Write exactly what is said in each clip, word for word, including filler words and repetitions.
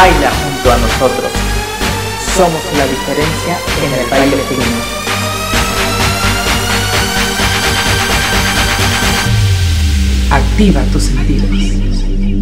Baila junto a nosotros. Somos la diferencia en el baile fino. Activa tus sentidos.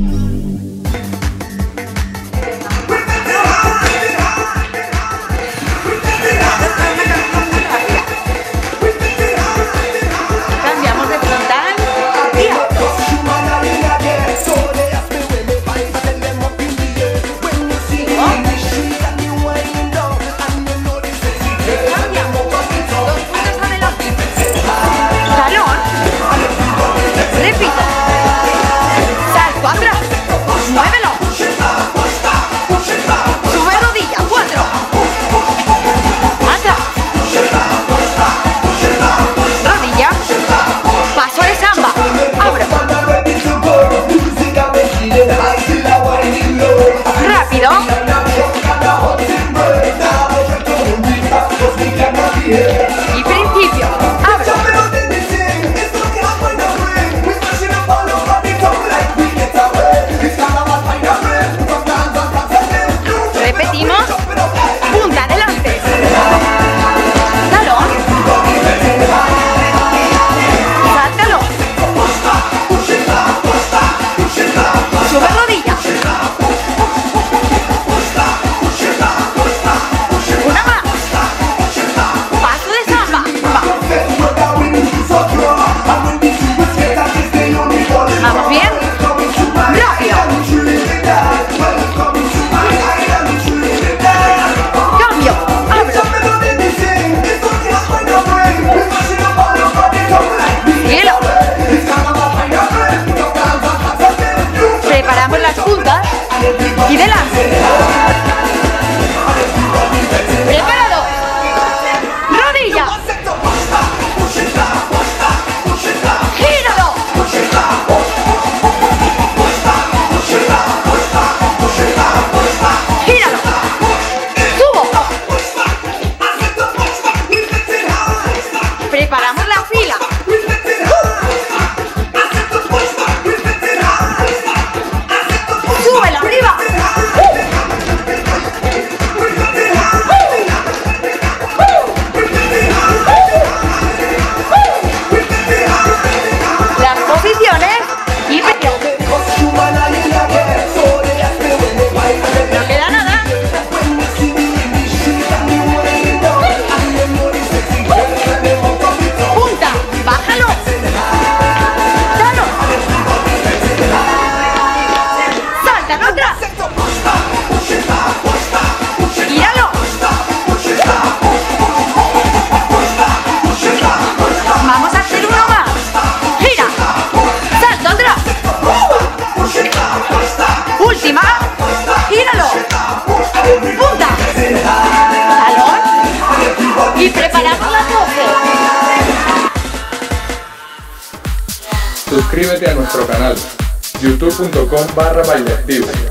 Y principio, abro. Repetimos. Punta adelante. Talón. Sáltalo. Sube rodilla. Una más. Paso de samba. Vamos bien. Rápido. Cambio. Abro. Hielo. Preparamos las puntas y delante. Preparado. Rodilla. Gíralo. Gíralo. Subo. Preparamos la fila. Súbelo arriba. Las posiciones y pecho. No queda nada. Punta, bájalo. Dalo. Salta otra. Gíralo. Vamos a hacer uno más. Gira. Salto atrás. Última. Gíralo. Punta. Talón. Y preparamos las doce. Suscríbete a nuestro canal youtube punto com barra baileactivo.